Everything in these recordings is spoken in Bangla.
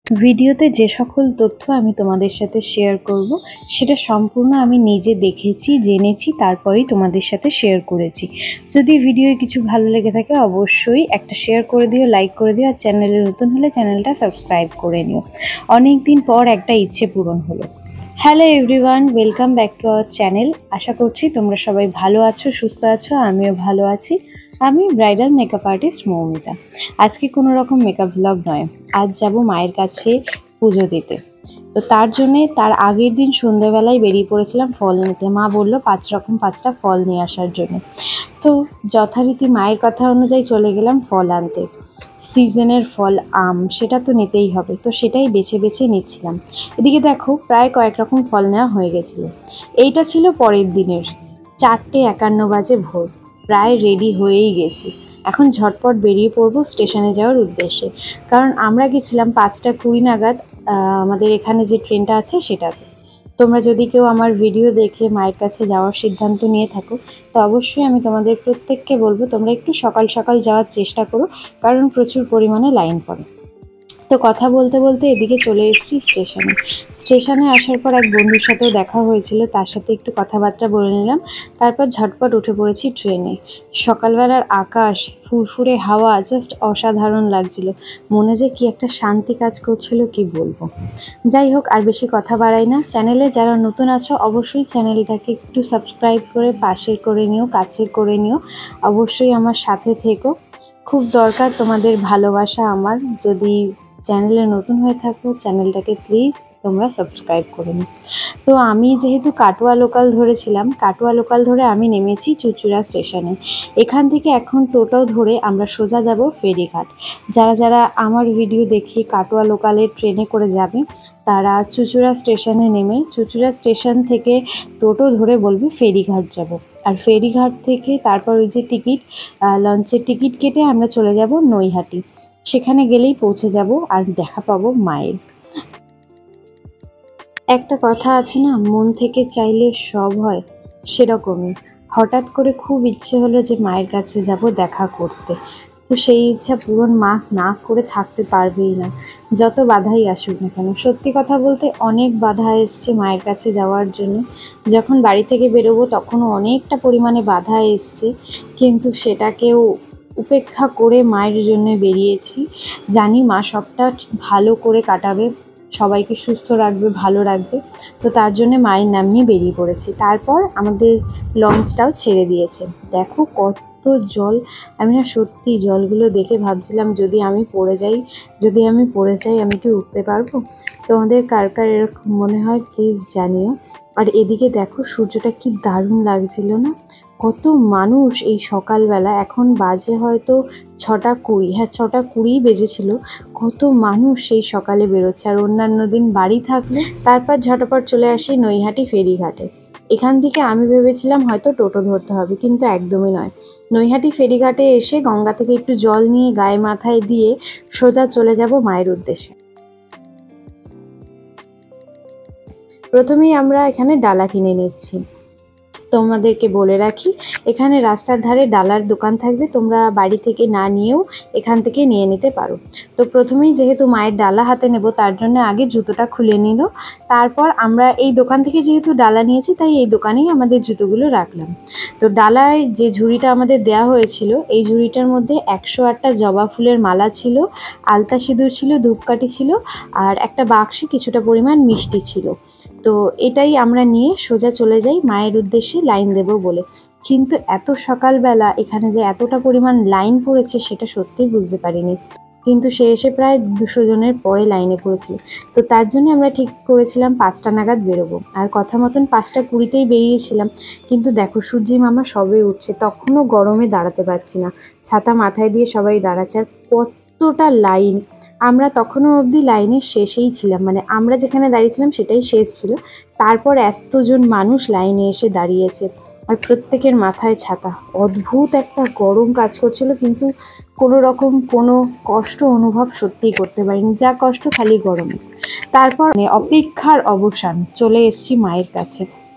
ভিডিওতে যে সকল তথ্য আমি তোমাদের সাথে শেয়ার করব সেটা সম্পূর্ণ আমি নিজে দেখেছি, জেনেছি, তারপরেই তোমাদের সাথে শেয়ার করেছি। যদি ভিডিওয় কিছু ভালো লেগে থাকে অবশ্যই একটা শেয়ার করে দিও, লাইক করে দিও, আর চ্যানেলে নতুন হলে চ্যানেলটা সাবস্ক্রাইব করে নিও। অনেক দিন পর একটা ইচ্ছে পূরণ হলো। Hello everyone, welcome back to our channel. আশা করছি তোমরা সবাই ভালো আছো, সুস্থ আছো, আমিও ভালো আছি। আমি ব্রাইডাল মেকআপ আর্টিস্ট মৌমিতা। আজকে কোনো রকম মেকআপ ব্লগ নয়, আজ যাব মায়ের কাছে পুজো দিতে। তো তার জন্যে তার আগের দিন সন্ধ্যেবেলায় বেরিয়ে পড়েছিলাম ফল নিতে। মা বললো 5টা ফল নিয়ে আসার জন্য। তো যথারীতি মায়ের কথা অনুযায়ী চলে গেলাম ফল আনতে। সিজনের ফল আম, সেটা তো নিতেই হবে, তো সেটাই বেছে বেছে নিচ্ছিলাম। এদিকে দেখো প্রায় কয়েক রকম ফল নেওয়া হয়ে গেছিলো। এইটা ছিল পরের দিনের 4:51 বাজে ভোর। প্রায় রেডি হয়েই গেছি, এখন ঝটপট বেরিয়ে পড়বো স্টেশনে যাওয়ার উদ্দেশ্যে। কারণ আমরা গেছিলাম 5:20 নাগাদ আমাদের এখানে যে ট্রেনটা আছে সেটাতে। তোমরা যদি কেউ আমার ভিডিও দেখে মায়ের কাছে যাওয়ার সিদ্ধান্ত নিয়ে থাকো তো অবশ্যই আমি তোমাদের প্রত্যেককে বলবো তোমরা একটু সকাল সকাল যাওয়ার চেষ্টা করো, কারণ প্রচুর পরিমাণে লাইন পড়ে। তো কথা বলতে বলতে এদিকে চলে এসেছি স্টেশনে আসার পর এক বন্ধুর সাথেও দেখা হয়েছিল, তার সাথে একটু কথাবার্তা বলে নিলাম। তারপর ঝটপট উঠে পড়েছি ট্রেনে। সকালবেলার আকাশ, ফুরফুরে হাওয়া জাস্ট অসাধারণ লাগছিল। মনে যে কি একটা শান্তি কাজ করছিল কি বলবো। যাই হোক, আর বেশি কথা বাড়াই না। চ্যানেলে যারা নতুন আছো অবশ্যই চ্যানেলটাকে একটু সাবস্ক্রাইব করে পাশের করে নিও, কাছের করে নিও। অবশ্যই আমার সাথে থেকো, খুব দরকার তোমাদের ভালোবাসা আমার। যদি চ্যানেলে নতুন হয়ে থাকো চ্যানেলটাকে প্লিজ তোমরা সাবস্ক্রাইব করে নিও। তো আমি যেহেতু কাটোয়া লোকাল ধরেছিলাম, কাটোয়া লোকাল ধরে আমি নেমেছি চুঁচুড়া স্টেশনে। এখান থেকে এখন টোটো ধরে আমরা সোজা যাব ফেরিঘাট। যারা যারা আমার ভিডিও দেখে কাটোয়া লোকালে ট্রেনে করে যাবে তারা চুঁচুড়া স্টেশনে নেমে চুঁচুড়া স্টেশন থেকে টোটো ধরে বলবে ফেরিঘাট যাব। আর ফেরিঘাট থেকে তারপর ওই যে লঞ্চের টিকিট কেটে আমরা চলে যাব নৈহাটি। সেখানে গেলেই পৌঁছে যাব আর দেখা পাবো মায়ের। একটা কথা আছে না, মন থেকে চাইলে সব হয়, সেরকমই হঠাৎ করে খুব ইচ্ছে হলো যে মায়ের কাছে যাব দেখা করতে। তো সেই ইচ্ছা পূরণ মা না করে থাকতে পারবেই না, যত বাধাই আসুক না কেন। সত্যি কথা বলতে অনেক বাধা এসছে মায়ের কাছে যাওয়ার জন্য। যখন বাড়ি থেকে বেরোবো তখনও অনেকটা পরিমাণে বাধা এসছে, কিন্তু সেটাকেও উপেক্ষা করে মায়ের জন্য বেরিয়েছি। জানি মা সবটা ভালো করে কাটাবে, সবাইকে সুস্থ রাখবে, ভালো রাখবে। তো তার জন্য মায়ের নাম নিয়ে বেরিয়ে পড়েছি। তারপর আমাদের লঞ্চটাও ছেড়ে দিয়েছে। দেখো কত জল! আমি না সত্যি জলগুলো দেখে ভাবছিলাম যদি আমি পড়ে যাই আমি কি উঠতে পারবো? তোমাদের কার কার এরকম মনে হয় প্লিজ জানিও। আর এদিকে দেখো সূর্যটা কি দারুণ লাগছিল না? কত মানুষ এই সকালবেলা, এখন বাজে হয়তো 6:20, হ্যাঁ 6:20 বেজেছিল। কত মানুষ সেই সকালে বেরোচ্ছে, আর অন্যান্য দিন বাড়ি থাকলে। তারপর ঝটপট চলে আসি নৈহাটি ফেরিঘাটে। এখান থেকে আমি ভেবেছিলাম হয়তো টোটো ধরতে হবে, কিন্তু একদমই নয়। নৈহাটি ফেরিঘাটে এসে গঙ্গা থেকে একটু জল নিয়ে গায়ে মাথায় দিয়ে সোজা চলে যাব মায়ের উদ্দেশ্যে। প্রথমেই আমরা এখানে ডালা কিনে নিচ্ছি। তোমাদেরকে বলে রাখি, এখানে রাস্তার ধারে ডালার দোকান থাকবে, তোমরা বাড়ি থেকে না নিয়েও এখান থেকে নিয়ে নিতে পারো। তো প্রথমেই যেহেতু মায়ের ডালা হাতে নেব তার জন্য আগে জুতোটা খুলে নিল। তারপর আমরা এই দোকান থেকে যেহেতু ডালা নিয়েছি তাই এই দোকানেই আমাদের জুতোগুলো রাখলাম। তো ডালায় যে ঝুড়িটা আমাদের দেওয়া হয়েছিল, এই ঝুড়িটার মধ্যে 108টা জবা ফুলের মালা ছিল, আলতা সিঁদুর ছিল, ধূপকাঠি ছিল, আর একটা বাক্সে কিছুটা পরিমাণ মিষ্টি ছিল। তো এটাই আমরা নিয়ে সোজা চলে যাই মায়ের উদ্দেশ্যে লাইন দেব বলে। কিন্তু এত সকালবেলা এখানে যে এতটা পরিমাণ লাইন পড়েছে সেটা সত্যিই বুঝতে পারিনি। কিন্তু সে এসে প্রায় 200 জনের পরে লাইনে পড়েছিল। তো তার জন্য আমরা ঠিক করেছিলাম 5টা নাগাদ বেরোবো, আর কথা মতন 5:20তেই বেরিয়েছিলাম। কিন্তু দেখো সূর্যি মামা সবে উঠছে, তখনও গরমে দাঁড়াতে পারছি না। ছাতা মাথায় দিয়ে সবাই দাঁড়াচ্ছে, আর কতটা লাইন! আমরা তখনও অবধি লাইনের শেষেই ছিলাম, মানে আমরা যেখানে দাঁড়িয়েছিলাম সেটাই শেষ ছিল। তারপর এতজন মানুষ লাইনে এসে দাঁড়িয়েছে, আর প্রত্যেকের মাথায় ছাতা। অদ্ভুত একটা গরম কাজ করছিল, কিন্তু কোনো রকম কোনো কষ্ট অনুভব সত্যিই করতে পারিনি, যা কষ্ট খালি গরমে। তারপর অপেক্ষার অবসান, চলে এসেছি মায়ের কাছে।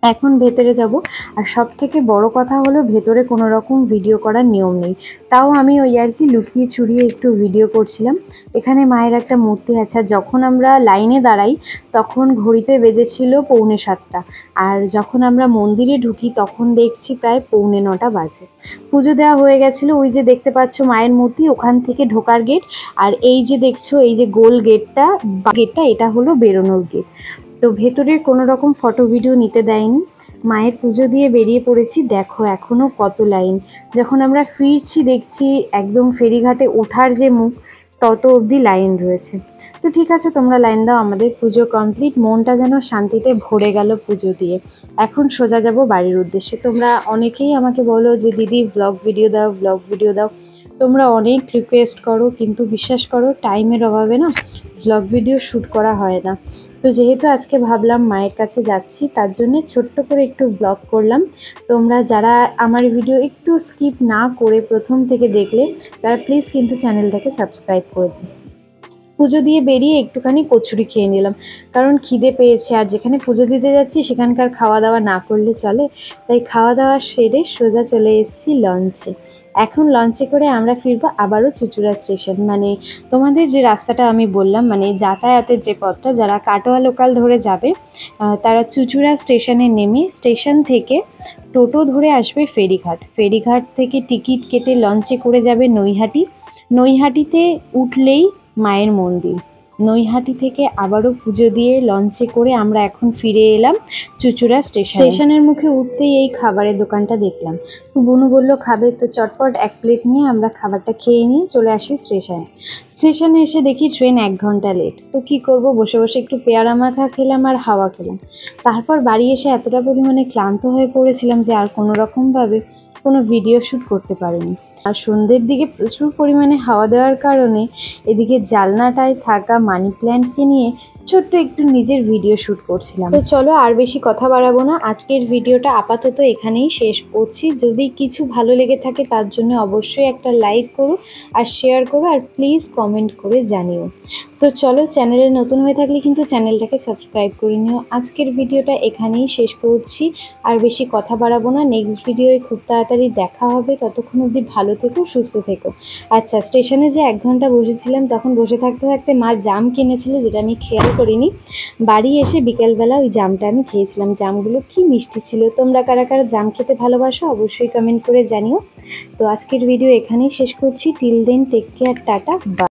এখন ভেতরে যাব। আর সব থেকে বড় কথা হলো ভেতরে কোনো রকম ভিডিও করার নিয়ম নেই, তাও আমি ওই আর কি লুকিয়ে চুরিয়ে একটু ভিডিও করছিলাম। এখানে মায়ের একটা মূর্তি আছে। আর যখন আমরা লাইনে দাঁড়াই তখন ঘড়িতে বেজেছিল 6:45, আর যখন আমরা মন্দিরে ঢুকি তখন দেখছি প্রায় 8:45 বাজে। পুজো দেওয়া হয়ে গেছিলো। ওই যে দেখতে পাচ্ছ মায়ের মূর্তি, ওখান থেকে ঢোকার গেট। আর এই যে দেখছো এই যে গোল গেটটা, এটা হলো বেরোনোর গেট। তো ভেতরের কোনো রকম ফটো ভিডিও নিতে দেয়নি। মায়ের পুজো দিয়ে বেরিয়ে পড়েছি। দেখো এখনও কত লাইন। যখন আমরা ফিরছি দেখছি একদম ফেরিঘাটে ওঠার যে মুখ তত অবধি লাইন রয়েছে। তো ঠিক আছে, তোমরা লাইন দাও, আমাদের পুজো কমপ্লিট। মনটা যেন শান্তিতে ভরে গেল পুজো দিয়ে। এখন সোজা যাব বাড়ির উদ্দেশ্যে। তোমরা অনেকেই আমাকে বলো যে দিদি ব্লগ ভিডিও দাও, ব্লগ ভিডিও দাও। তোমরা অনেক রিকোয়েস্ট করো, কিন্তু বিশ্বাস করো টাইমের অভাবে না ব্লগ ভিডিও শ্যুট করা হয় না। তো যেহেতু আজকে ভাবলাম মায়ের কাছে যাচ্ছি, তার জন্য ছোট্ট করে একটু ব্লগ করলাম। তোমরা যারা আমার ভিডিও একটু স্কিপ না করে প্রথম থেকে দেখলে তারা প্লিজ কিন্তু চ্যানেলটাকে সাবস্ক্রাইব করে দিন। পুজো দিয়ে বেরিয়ে একটুখানি কচুরি খেয়ে নিলাম, কারণ খিদে পেয়েছে। আর যেখানে পুজো দিতে যাচ্ছি সেখানকার খাওয়া দাওয়া না করলে চলে, তাই খাওয়া দাওয়া সেরে সোজা চলে এসেছি লঞ্চে। এখন লঞ্চে করে আমরা ফিরবো আবারও চুঁচুড়া স্টেশন। মানে তোমাদের যে রাস্তাটা আমি বললাম, মানে যাতায়াতের যে পথটা, যারা কাটোয়া লোকাল ধরে যাবে তারা চুঁচুড়া স্টেশনে নেমে স্টেশন থেকে টোটো ধরে আসবে ফেরিঘাট। ফেরিঘাট থেকে টিকিট কেটে লঞ্চে করে যাবে নৈহাটি। নৈহাটিতে উঠলেই মায়ের মন্দির। নৈহাটি থেকে আবারও পুজো দিয়ে লঞ্চে করে আমরা এখন ফিরে এলাম চুঁচুড়া স্টেশনের মুখে উঠতেই এই খাবারের দোকানটা দেখলাম। তো বনু বললো খাবে, তো চটপট 1 প্লেট নিয়ে আমরা খাবারটা খেয়ে নিয়ে চলে আসি স্টেশনে এসে দেখি ট্রেন 1 ঘন্টা লেট। তো কি করব, বসে বসে একটু পেয়ারা মাখা খেলাম আর হাওয়া খেলাম। তারপর বাড়ি এসে এতটা পরিমাণে ক্লান্ত হয়ে পড়েছিলাম যে আর কোনো রকমভাবে কোনো ভিডিও শ্যুট করতে পারিনি। আর সন্ধ্যের দিকে প্রচুর পরিমাণে হাওয়া দেওয়ার কারণে এদিকে জানলাটায় থাকা মানি প্ল্যান্টকে নিয়ে ছোট্ট একটু নিজের ভিডিও শ্যুট করছিলাম। তো চলো আর বেশি কথা বাড়াবো না, আজকের ভিডিওটা আপাতত এখানেই শেষ করছি। যদি কিছু ভালো লেগে থাকে তার জন্য অবশ্যই একটা লাইক করো আর শেয়ার করো, আর প্লিজ কমেন্ট করে জানিও। তো চলো, চ্যানেলে নতুন হয়ে থাকলে কিন্তু চ্যানেলটাকে সাবস্ক্রাইব করে নিও। আজকের ভিডিওটা এখানেই শেষ করছি, আর বেশি কথা বাড়াবো না। নেক্সট ভিডিওয়ে খুব তাড়াতাড়ি দেখা হবে। ততক্ষণ অবধি ভালো থেকো, সুস্থ থেকো। আচ্ছা, স্টেশনে যে 1 ঘন্টা বসেছিলাম, তখন বসে থাকতে থাকতে মা জাম কিনেছিল, যেটা আমি খেয়াল করিনি। বাড়ি এসে বিকেলবেলা ওই জামটা আমি খেয়েছিলাম। জামগুলো কি মিষ্টি ছিল। তোমরা কারা কারা জাম খেতে ভালোবাসো অবশ্যই কমেন্ট করে জানিও। তো আজকের ভিডিও এখানেই শেষ করছি। Till then, take care, tata, by.